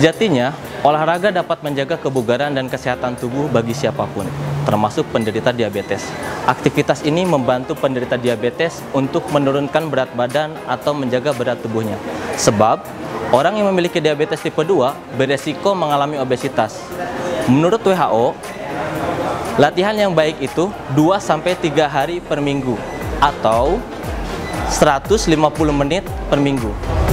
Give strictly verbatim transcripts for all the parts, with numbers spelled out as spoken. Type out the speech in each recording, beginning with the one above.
Sejatinya, olahraga dapat menjaga kebugaran dan kesehatan tubuh bagi siapapun, termasuk penderita diabetes. Aktivitas ini membantu penderita diabetes untuk menurunkan berat badan atau menjaga berat tubuhnya. Sebab, orang yang memiliki diabetes tipe dua beresiko mengalami obesitas. Menurut W H O, latihan yang baik itu dua sampai tiga hari per minggu atau seratus lima puluh menit per minggu.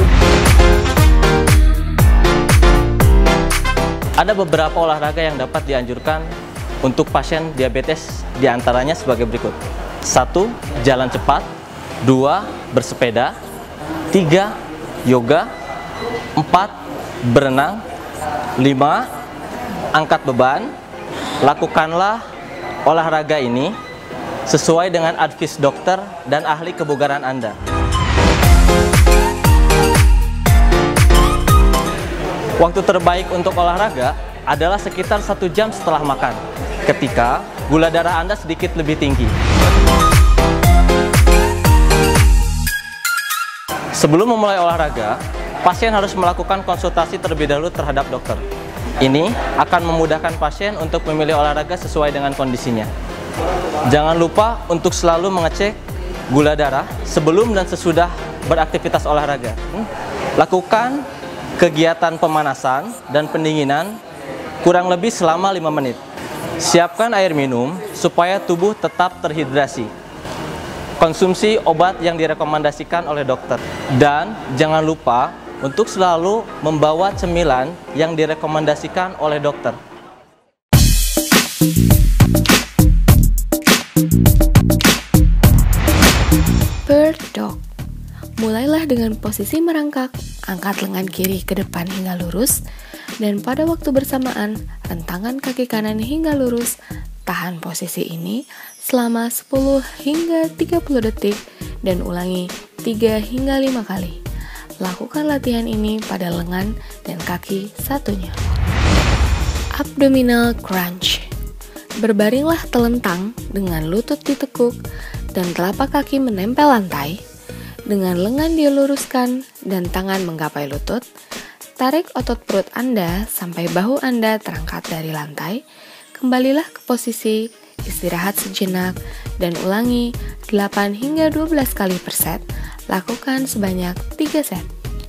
Ada beberapa olahraga yang dapat dianjurkan untuk pasien diabetes, diantaranya sebagai berikut. Satu, jalan cepat. Dua, bersepeda. Tiga, yoga. Empat, berenang. Lima, angkat beban. Lakukanlah olahraga ini sesuai dengan advis dokter dan ahli kebugaran Anda. Waktu terbaik untuk olahraga adalah sekitar satu jam setelah makan, ketika gula darah Anda sedikit lebih tinggi. Sebelum memulai olahraga, pasien harus melakukan konsultasi terlebih dahulu terhadap dokter. Ini akan memudahkan pasien untuk memilih olahraga sesuai dengan kondisinya. Jangan lupa untuk selalu mengecek gula darah sebelum dan sesudah beraktivitas olahraga. Lakukan kegiatan pemanasan dan pendinginan kurang lebih selama lima menit. Siapkan air minum supaya tubuh tetap terhidrasi. Konsumsi obat yang direkomendasikan oleh dokter. Dan jangan lupa untuk selalu membawa cemilan yang direkomendasikan oleh dokter. Bird dog. Mulailah dengan posisi merangkak, angkat lengan kiri ke depan hingga lurus, dan pada waktu bersamaan, rentangkan kaki kanan hingga lurus. Tahan posisi ini selama sepuluh hingga tiga puluh detik dan ulangi tiga hingga lima kali. Lakukan latihan ini pada lengan dan kaki satunya. Abdominal crunch. Berbaringlah telentang dengan lutut ditekuk dan telapak kaki menempel lantai. Dengan lengan diluruskan dan tangan menggapai lutut, tarik otot perut Anda sampai bahu Anda terangkat dari lantai. Kembalilah ke posisi, istirahat sejenak, dan ulangi delapan hingga dua belas kali per set. Lakukan sebanyak tiga set.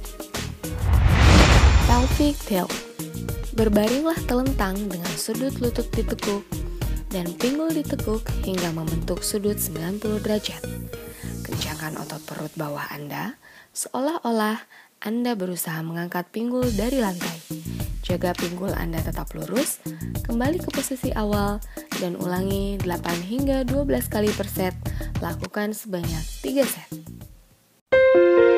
Pelvic tilt. Berbaringlah telentang dengan sudut lutut ditekuk dan pinggul ditekuk hingga membentuk sudut sembilan puluh derajat. Kencangkan otot perut bawah Anda, seolah-olah Anda berusaha mengangkat pinggul dari lantai. Jaga pinggul Anda tetap lurus, kembali ke posisi awal, dan ulangi delapan hingga dua belas kali per set. Lakukan sebanyak tiga set.